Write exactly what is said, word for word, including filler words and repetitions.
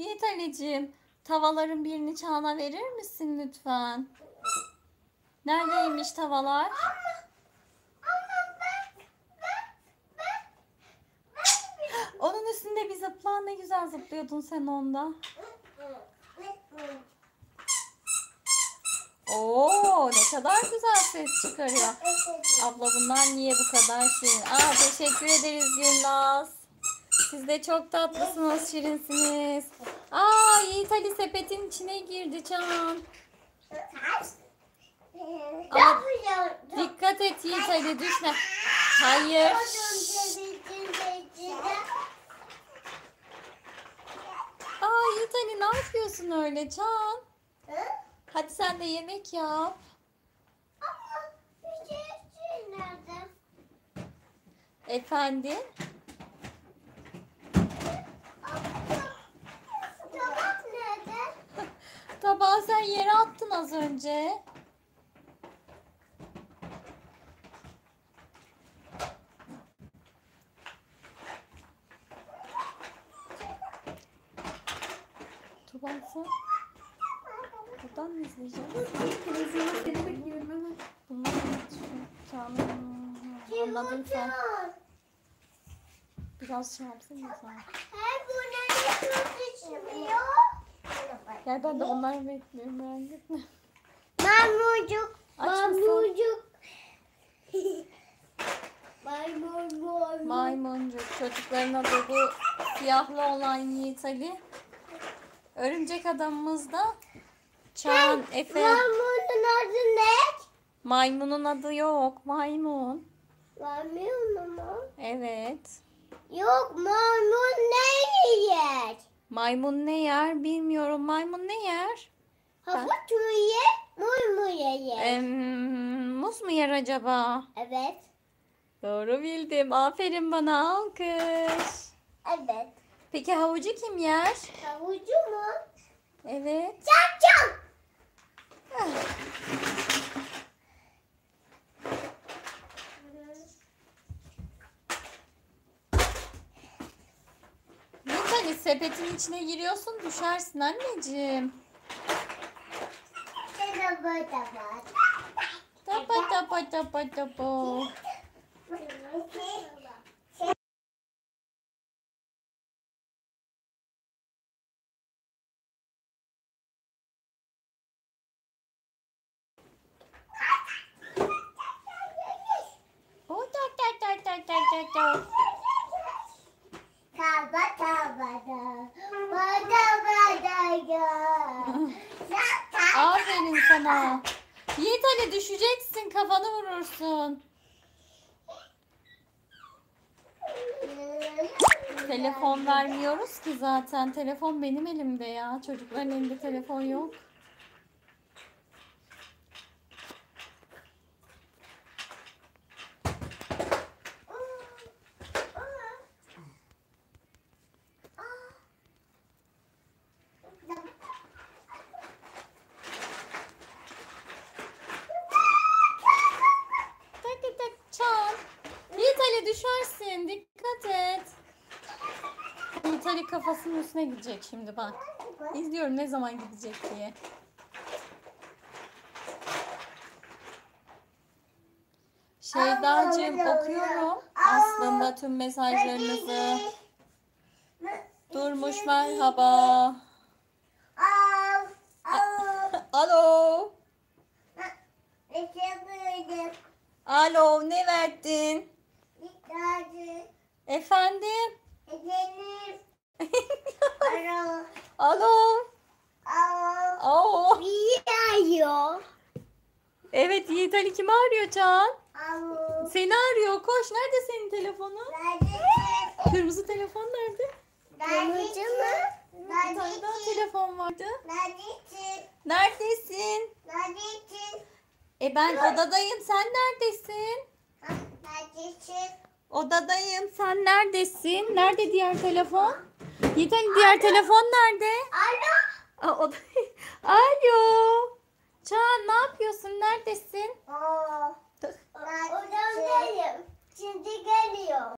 Yiğit Ali'ciğim, tavaların birini Çağan'a verir misin lütfen? Neredeymiş tavalar? Onun üstünde bir zıpla. Ne güzel zıplıyordun sen onda. Oo, ne kadar güzel ses çıkarıyor. Abla bunlar niye bu kadar şirin? Aa, teşekkür ederiz Gülnaz. Siz de çok tatlısınız, şirinsiniz. Aa, Yiğit Ali sepetin içine girdi Çağan. Ama dikkat et Yiğit Ali, düşme. Hayır. Aa, Yiğit Ali ne yapıyorsun öyle Çağan? Hadi sen de yemek yap. Efendim? Tabağı sen yere attın az önce. Tuğba'sı. Buradan mı izleyeceğiz? Televizyonda seni bekliyorum hemen. Bunlar Çağan'ın anladın sen. Biraz şey yapsana sen. Gel ben de onları bekliyorum, merak etme. Maymuncuk. Aç mısın? Maymuncuk. Maymun. Maymuncuk. Çocukların adı bu siyahlı olan Yiğit Ali. Örümcek adamımız da Çağan Efe. Maymunun adı ne? Maymunun adı yok. Maymun. Maymun mu? Evet. Yok, maymun ne yer? Maymun ne yer bilmiyorum. Maymun ne yer? Havuç mu yer? Muz mu yer? Em, muz mu yer acaba? Evet. Doğru bildim. Aferin bana. Alkış. Evet. Peki havucu kim yer? Havucu mu? Evet. Çak çak. Yiğit Ali sepetin içine giriyorsun, düşersin anneciğim. Taba taba. Tapa tapa tapa tapa. Oh, tak tak tak tak tak tak tak. Taba taba da. Bada bada da. Aferin sana. Yiğit Ali düşeceksin, kafanı vurursun. Telefon vermiyoruz ki zaten. Telefon benim elimde ya. Çocukların elinde telefon yok. Tak tak tak Çağan. Yiğit Ali düşersin. Dikkat et. Yiğit Ali kafasının üstüne gidecek şimdi bak. İzliyorum ne zaman gidecek diye. Şeydacığım okuyorum aslında tüm mesajlarınızı. Durmuş merhaba. Al. Al. Alo. Teşekkür Alo ne verdin? ederim. Efendim? Ederim. Alo. Alo. Alo. Oo. Bir arıyor. Evet Yiğit Ali kimi arıyor Can? Alo. Seni arıyor. Koş. Nerede senin telefonun? Neredesin? Kırmızı telefon nerede? Neredesin? Bir tane daha Neredesin? telefon vardı. Neredesin? Neredesin? Neredesin? E ben odadayım. Sen neredesin? Neredesin? Odadayım. Sen neredesin? Nerede diğer telefon? Yiğit Ali diğer telefon nerede? Alo. Aa, oda... Alo. Çağan ne yapıyorsun? Neredesin? Aa. Odamdayım. Şimdi geliyor.